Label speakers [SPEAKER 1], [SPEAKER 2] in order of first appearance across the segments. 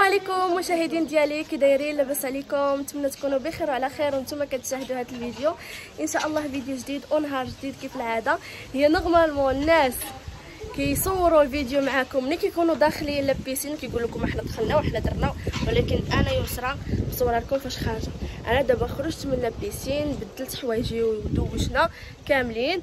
[SPEAKER 1] عليكم مشاهدين ديالي، كي دايرين؟ لاباس عليكم؟ نتمنى تكونوا بخير وعلى خير وانتم كتشاهدوا هذا الفيديو. ان شاء الله فيديو جديد ونهار جديد. كيف العاده هي نورمالمون الناس كيصوروا الفيديو معاكم ملي كيكونوا داخلين لابيسين، كيقول لكم احنا دخلنا وحنا درنا، ولكن انا يسرى مصوره لكم فاش خارجه. انا دابا خرجت من لابيسين، بدلت حوايجي ودوشنا كاملين.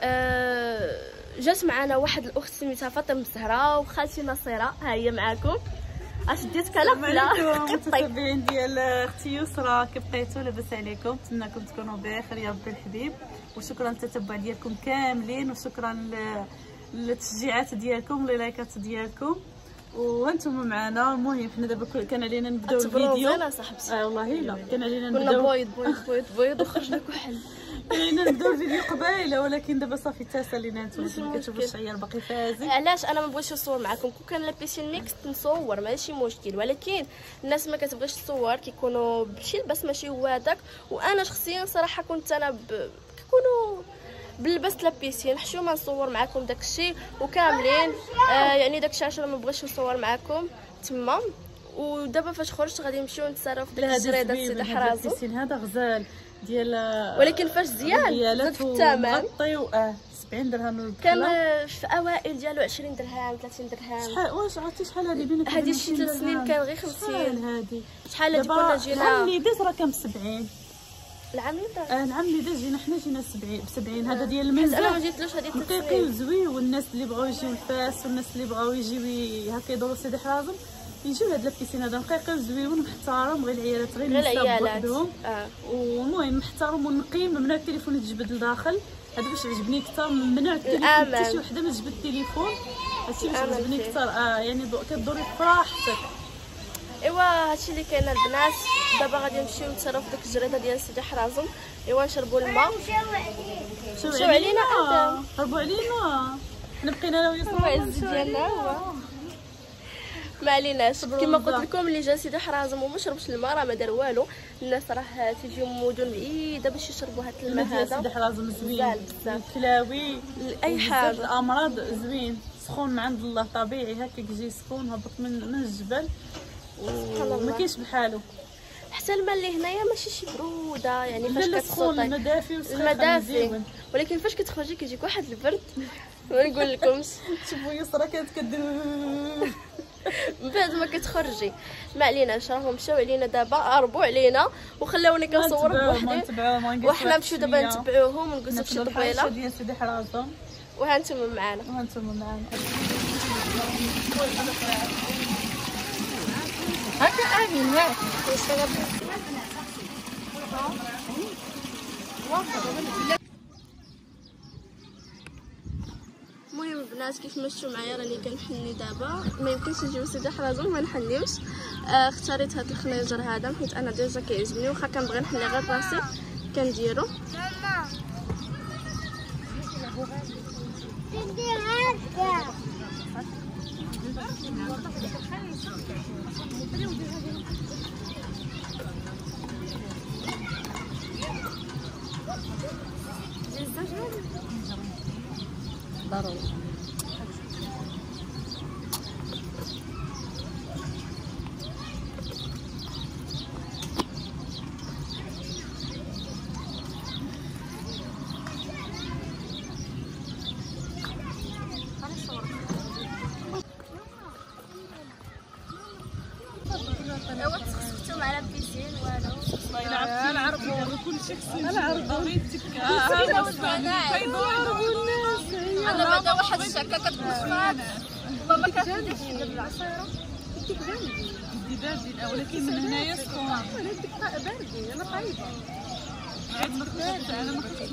[SPEAKER 1] جات معنا واحد الاخت سميتها فاطمه الزهراء وخالتي نصيره، ها هي معاكم. اش ديت كلام بلا
[SPEAKER 2] المتابعين ديال اختي يسرى، كيف بقيتوا؟ لاباس عليكم؟ نتمنىكم تكونوا بخير يا ربي الحبيب، وشكرا للتتبع ديالكم كاملين، وشكرا للتشجيعات ديالكم لايكات ديالكم وانتم معنا. المهم حنا دابا كان علينا نبداو الفيديو.
[SPEAKER 1] انا صاحبتي
[SPEAKER 2] والله لا كان علينا
[SPEAKER 1] نبداو بيض وخرج لك كحل.
[SPEAKER 2] علينا نبداو الفيديو قبيله، ولكن دابا صافي تسالينا نتوما كتشوفوا الشعير باقي فازي.
[SPEAKER 1] علاش انا ما بغيتش نصور معكم؟ كون كان لابيسين ميكس نصور ماشي مشكل، ولكن الناس ما كتبغيش تصور، كيكونوا بشي لباس ماشي هو هذاك. وانا شخصيا صراحه كنت انا كيكونوا بلبس لابيسين حشومه نصور معكم داكشي وكاملين. يعني داكشي علاش ما بغيتش نصور معكم تما. ودابا فاش خرجت غادي نمشيو نتسراو في داك الجريده سيدي حرازو.
[SPEAKER 2] اللباسين هذا غزال ديال،
[SPEAKER 1] ولكن فاش زيان في الثمن
[SPEAKER 2] مغطي 70 درهم البحله.
[SPEAKER 1] كان في اوائل ديالو 20 درهم 30 درهم.
[SPEAKER 2] شحال واش عرفتي شحال هذه بينك؟
[SPEAKER 1] هذه شي 3 سنين كان غير 50.
[SPEAKER 2] هذه
[SPEAKER 1] شحال هذه كنا جينا
[SPEAKER 2] العام اللي داز راه كان ب 70.
[SPEAKER 1] العام اللي داز
[SPEAKER 2] العام اللي داز جينا حنا جينا ب 70. هذا ديال المنزل.
[SPEAKER 1] انا ما جيتلوش هذه 3
[SPEAKER 2] نقيقي
[SPEAKER 1] سنين
[SPEAKER 2] وزوين، والناس اللي بغاو يجيو لفاس والناس اللي بغاو يجيو هكا يدوروا سيدي حرازم يجيو لهاد لابيسين هذا نقيقي وزوين ومحترم، غير العيالات غير النساء بوحدهم. والمهم محترم ونقي، ممنوع التليفون يتجبد لداخل. هذا باش عجبني اكثر، ممنوع التليفون حتى شي وحده ما تجبد التليفون. هادشي باش عجبني اكثر. يعني كدوري براحتك.
[SPEAKER 1] ايوا هادشي اللي كاين البنات. دابا غادي نمشيو نتسراو في ديك الجريده ديال سيدي حرازم. ايوا نشربوا الماء. شو علينا
[SPEAKER 2] هربوا علينا، حنا بقينا انا ويسرى
[SPEAKER 1] العز ديالنا. ما عليناش، كما قلت لكم اللي جا سيدي حرازم وما شربش الماء راه ما دار والو. الناس راه تيجيو من مدن بعيده باش يشربوا هذا الماء هذا.
[SPEAKER 2] سيدي حرازم زوين الكلاوي
[SPEAKER 1] اي حاجه.
[SPEAKER 2] الامراض زوين، سخون من عند الله، طبيعي هكا كيجي سخون هبط من الجبل وما كاينش بحالو. حتى
[SPEAKER 1] الماء اللي هنايا ماشي شي بروده، يعني فاش
[SPEAKER 2] كتسخن المدافي
[SPEAKER 1] المدافي، ولكن فاش كتخرجي كيجيك واحد البرد ما نقول لكمش.
[SPEAKER 2] شوفوا يسرى كانت كدير
[SPEAKER 1] من بعد ما كتخرجي. ما عليناش، راهم مشاو علينا دابا، هربوا علينا وخلاوني كنصور بوحدي. وحنا نمشيو دابا نتبعوهم ونجلسوا في شي طبيله
[SPEAKER 2] ديال سيدي حرازم.
[SPEAKER 1] وها نتوما معانا.
[SPEAKER 2] هكا امين هاك
[SPEAKER 1] المهم البنات كيف مشيتوا معايا راني كنحني دابا. ما يمكنش نجيو سيدي حرازم ما نحنيوش. اختاريت هذا الخنيجر هذا حيت انا ديجا كيعجبني، واخا كنبغي نحني غير راسي كنديرو.
[SPEAKER 2] ضروري
[SPEAKER 1] على البيسين والو
[SPEAKER 2] انا عرفوا كل شيء. انا عرفوا
[SPEAKER 1] انا بعدا واحد الشكه كتبقى ماما كتدير شي العصيره
[SPEAKER 2] باردين، ولكن من هنايا سخون.
[SPEAKER 1] باردين انا طايبه.
[SPEAKER 2] انا ما كنتش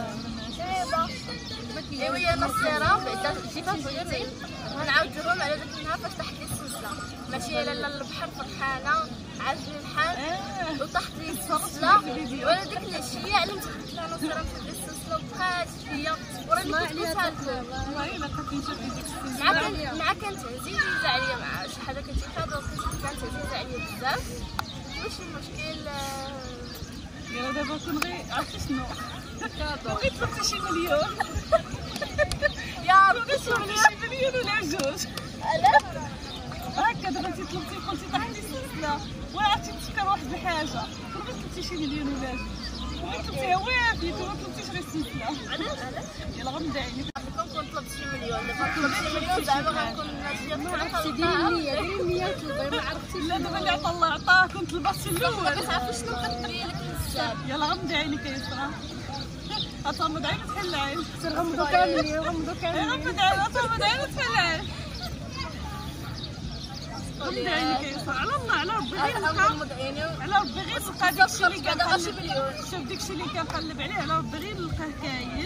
[SPEAKER 1] ايوا يا نصيره بعدا جيتي زوينين ونعاودوهم على داك النهار فاش طاحت لي السلسله. ماشي لا البحر فرحانه عاجبني الحال وطاحت لي السلسله، وانا ديك العشيه علمت لا نصيره مشات لي السلسله وبقات فيا وراني كنت قلتها لكم.
[SPEAKER 2] والله الا كنت نشوف ديك السلسله
[SPEAKER 1] مع كانت عزيزه عليا، مع شي حاجه كتيخاف كانت عزيزه عليا بزاف. ماشي مشكل.
[SPEAKER 2] يلا دابا كون غير عرفتي شنو بغيت تفرقي شي مليون.
[SPEAKER 1] يا ربي شي
[SPEAKER 2] مليون ولا جوج.
[SPEAKER 1] علاش
[SPEAKER 2] هاك هكا دابا انت طلبتي قلتي طاح لي السلسله ولا عرفتي تفكر واحد الحاجه كون غير طلبتي شي مليون ولا جوج وغير طلبتيها وافيت وما طلبتيش غير السلسله. علاش يلا غنبدا عينيك
[SPEAKER 1] كون طلبت شي مليون دابا طلبت شي مليون زعما غنكون ناجيه.
[SPEAKER 2] ما عرفتي ديري النيه طلبي ما عرفتيش. لا دابا اللي عطا الله عطاه كنت طلبت الاول
[SPEAKER 1] ما كتعرفيش شنو كديري لك الحساب.
[SPEAKER 2] يلا غنبدا عينيك يا يسرا غتغمض عينك تحل العين غمضوا كاملين غمضوا كاملين غمض عينك غتغمض عينك تحل العين غمض عينك يا يسرا على الله على ربي غير
[SPEAKER 1] غنغمض عيني
[SPEAKER 2] على ربي غير نلقى داكشي اللي كنقلب شوف داكشي اللي كنقلب عليه على ربي غير نلقاه كاين.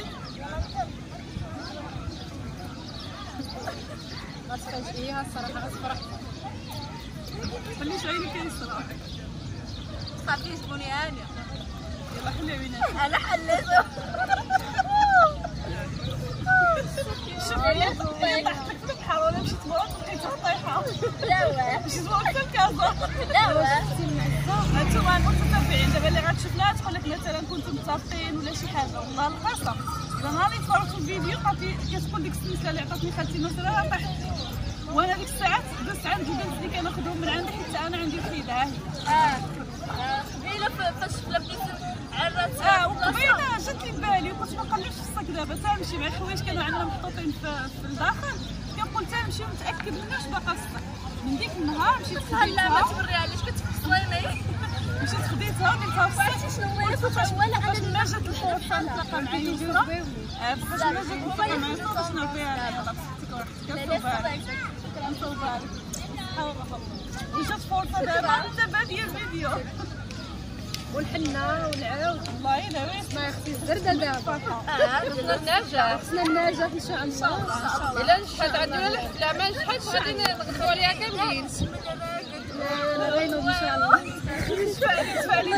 [SPEAKER 1] غتفاجئيها الصراحه غتفرح.
[SPEAKER 2] خليش عينك يا يسرا
[SPEAKER 1] تخافيش تكوني هانيه.
[SPEAKER 2] يلا حلي عينك
[SPEAKER 1] انا حليته.
[SPEAKER 2] شوفي هي طاحت لك في البحر ولا مشيت مرات لقيتها طايحه.
[SPEAKER 1] لا واه
[SPEAKER 2] مشيت مرات لكازا.
[SPEAKER 1] لا واه
[SPEAKER 2] هانتوما المتتبعين دابا اللي غتشوفنا تقول لك مثلا كنتم متفقين ولا شي حاجه والله القصه اذا نهار اللي تفرجت في الفيديو عطي كتكون ديك السلسله اللي عطاتني خالتي مثلا طاحت وانا ديك الساعات دزت عند البنت اللي كناخذهم من عندي حتى انا عندي الخيده ها هي.
[SPEAKER 1] قبيله فاش لبيت عرات
[SPEAKER 2] وقبيله جات لي بالي وكنت ما نقلبش في الصك دابا تنمشي مع الحوايج كانوا عندنا محطوطين في الداخل كنقول تنمشي ونتاكد مناش باقا الصك. من ديك النهار مشيت خديتها.
[SPEAKER 1] لا ما توريها ليش كتفصليني.
[SPEAKER 2] مشيت خديتها ودرتها في الصك.
[SPEAKER 1] شنو هي فاش
[SPEAKER 2] فاش ما جات الفرصه نتلاقى مع يسرا فاش ما جات الفرصه مع يسرا باش نعطيها يلاه بصحتك وراحتك وجات فرصه دابا ديال الفيديو والحنه والعود والله الا ويس ما يختي الزرده دابا.
[SPEAKER 1] خصنا النجاح
[SPEAKER 2] خصنا النجاح ان شاء الله.
[SPEAKER 1] الا نجحت عندنا الحفله ما نجحتش غادي نغدوا عليها كاملين.
[SPEAKER 2] غينوض ان شاء الله. تفعلي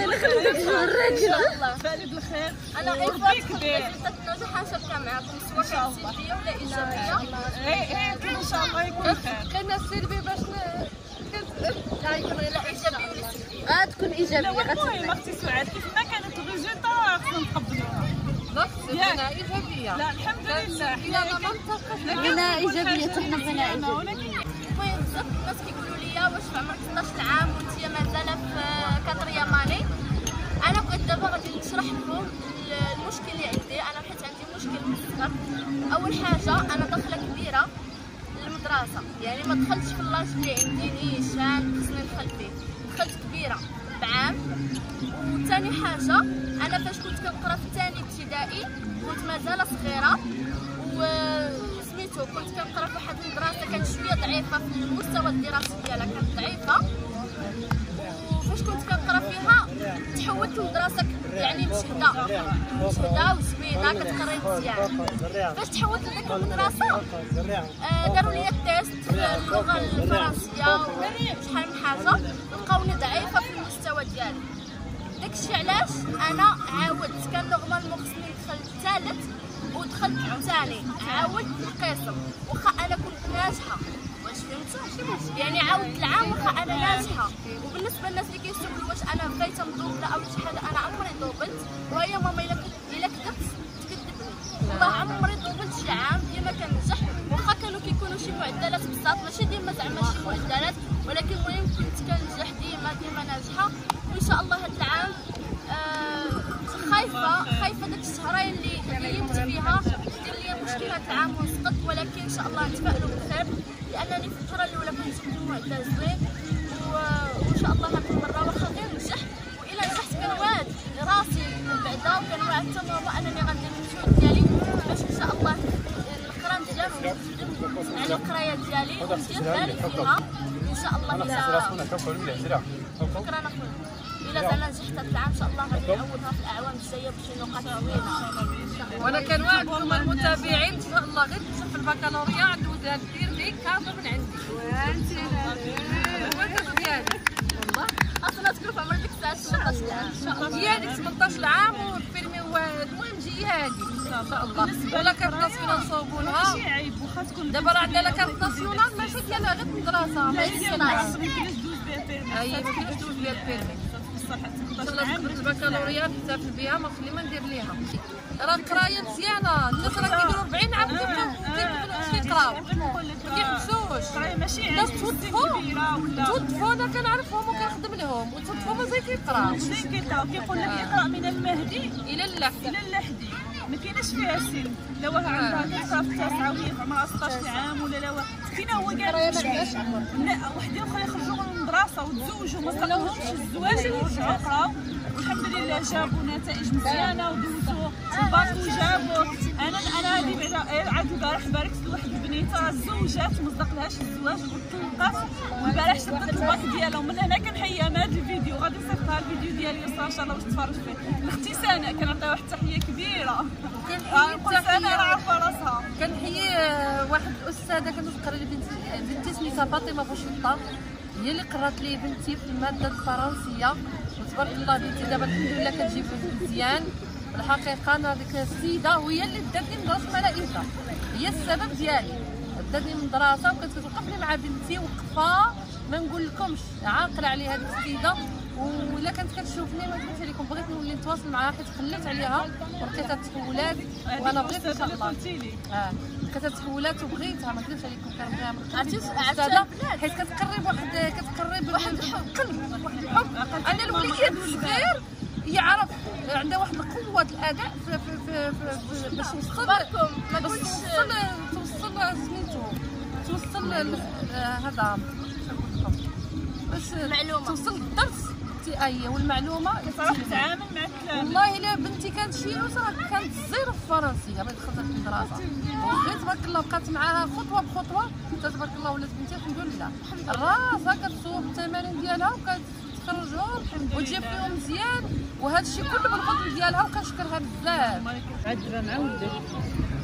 [SPEAKER 2] بالخير تفعلي بالخير.
[SPEAKER 1] انا غير كبير النجاح نشاركها معكم سواء كانت سلبيه ولا ايجابيه.
[SPEAKER 2] كاين ان شاء الله يكون خير.
[SPEAKER 1] كاين السلبي باش لا يكون لا ايجابي ولا سلبي. تكون ايجابيه.
[SPEAKER 2] المهم اختي سعاد كيف ما كانت الريزلتا خصنا نتقبلوها.
[SPEAKER 1] بغينا ايجابيه.
[SPEAKER 2] لا الحمد لله
[SPEAKER 1] حنا ايجابيه حنا بغينا ايجابيه.
[SPEAKER 2] المهم
[SPEAKER 1] بزاف الناس كيقولوا لي واش في عمرك 16 عام وانت مازال في كاتريام ماني. انا بغيت دابا غادي نشرح لكم المشكل اللي عندي. انا حيت عندي مشكل من الصغر. اول حاجه انا داخله كبيره للمدرسه يعني ما دخلتش في اللاج اللي عندي نيشان خصني ندخل فيه. دخلت كبيره بعام. وثاني حاجه انا فاش كنت كنقرا في الثاني ابتدائي كنت مازال صغيره وسميتو كنت كنقرا في واحد المدرسه كانت شويه ضعيفه في المستوى الدراسي ديالها كانت ضعيفه. وفاش كنت كنقرا فيها تحولت لمدرسه يعني مشهده وزوينه كتقري مزيان. فاش تحولت لديك المدرسه داروا لي التيست في اللغه الفرنسيه وشحال من حاجه لقاوني ضعيفه في المستوى ديالي. داكشي علاش انا عاودت كان نورمالمون خصني ندخل الثالث ودخلت الثاني عاودت القسم واخا انا كنت ناجحه. واش فهمتوا يعني عاودت العام واخا انا ناجحه. وبالنسبه للناس اللي كيسولوا واش انا بغيت مدوبله او شي حاجه انا عمري دوبلت. وهي ماما الا كذبت تكذبني. والله عمري دوبلت شي عام ديما كننجح واخا كانوا كيكونوا شي معدلات بساط ماشي ديما زعما شي معدلات ولكن المهم كنت كننجح ديما ناجحه. وان شاء الله هذا العام خايفه داك الشهرين اللي قيمت فيها دير لي مشكل هذا العام ونسقط. ولكن ان شاء الله نتفائلوا بالخير لانني في الفتره الاولى كنت جبت معدل زوين وان شاء الله هذه المره واخا غير نجح. والى نجحت كنوعد راسي من بعدا وكنوعد حتى ماما انني غندير المجهود ديالي باش ان شاء الله القران ديالي ونخدم على القرايه ديالي وندير بالي فيها ان شاء الله. شكرا اخويا. الا زعما نجحت هذا العام ان شاء الله غادي نعوضها في الاعوام الجايه بشي نقاط زوينه.
[SPEAKER 3] وانا كنوعدكم المتابعين ان شاء الله غير تمشي في البكالوريا ندوزها دير ليك كادو من عندي. وانت هو الكادو ديالك والله
[SPEAKER 1] اصلا تكون في عمر ديك الساعه 16 عام ان شاء الله.
[SPEAKER 3] هي ديك 18 عام والفيلمي المهم جي هادي ان شاء الله. ولا كارت ناسيونال نصوبوا لها
[SPEAKER 2] ماشي عيب واخا تكون
[SPEAKER 3] دابا راه عندنا كارت ناسيونال ماشي ديالها غير المدرسه هي كيفاش دوز بها الفيلمي. ان شاء الله تخرج البكالوريا نحتفل بها ما نخلي ما ندير ليها. راه القرايه مزيانه الناس راه كيديروا 40 عام كيبقاو كيقراو ما كيحبسوش. يقراوش
[SPEAKER 2] ماشي
[SPEAKER 3] الناس توظفوا انا كنعرفهم وكنخدم لهم وتوظفوا مازال كيقراو
[SPEAKER 2] كيقول لك اقرا من المهدي
[SPEAKER 3] الى اللحدي
[SPEAKER 2] ما كايناش فيها سن لا واه عندها كتقرا في التاسعه وهي في عمرها 16 عام ولا لا كاينه هو كاع لا وحدين اخرى يخرجوا من المدرسه وتزوجوا ما صدقهمش الزواج ورجعوا قراو والحمد لله جابوا نتائج مزيانه ودوزوا الباك وجابوا انا هذه بعدا عاد البارح باركت لواحد البنيته زوجات ما صدقلهاش الزواج وطلقات والبارح شدت الباك ديالها ومن هنا كنحييها من هذا الفيديو غادي نصيفطها الفيديو ديالي ان شاء الله باش تفرج فيه لاختي سناء كنعطيها واحد التحيه كبيره سناء عارفه راسها
[SPEAKER 3] كنحيي واحد الاستاذه كتقرا لي بنتي سميتها فاطمه بوشطه هي اللي قرات لي بنتي في الماده الفرنسيه وتبارك الله بنتي دابا الحمد لله كتجيب مزيان. الحقيقه انا ديك السيده وهي اللي داتني مدرسه ملائكه هي السبب ديالي داتني من المدرسه وكانت كتوقفني مع بنتي وقفه ما نقول لكمش عاقله عليها هذيك السيده ولا كانت كتشوفني ما نكذبش عليكم بغيت نولي نتواصل معاها حيت خليت عليها ولقيتها تحولات وانا بغيت ان شاء الله لقيتها تحولات وبغيتها ما نكذبش عليكم كنبغيها حيت كتقرب واحد القلب واحد الحب. انا الوليد الصغير يعرف عندها واحد القوه الاداء في باش توصل توصل هذا باش
[SPEAKER 1] معلومه
[SPEAKER 3] توصل الدرس اي والمعلومه
[SPEAKER 2] كتعرف تتعامل مع الكلام.
[SPEAKER 3] والله الا بنتي كانت شي راه كانت زيرو في الفرنسيه بعد دخلت المدرسه وغير تبارك الله بقات معاها خطوه بخطوه تبارك الله ولات بنتي الحمد لله راسها كتصوب التمارين ديالها وكتخرجهم وتجيب فيهم مزيان وهذا الشيء كله بالفضل ديالها وكنشكرها بزاف.
[SPEAKER 2] عاد مع ولدك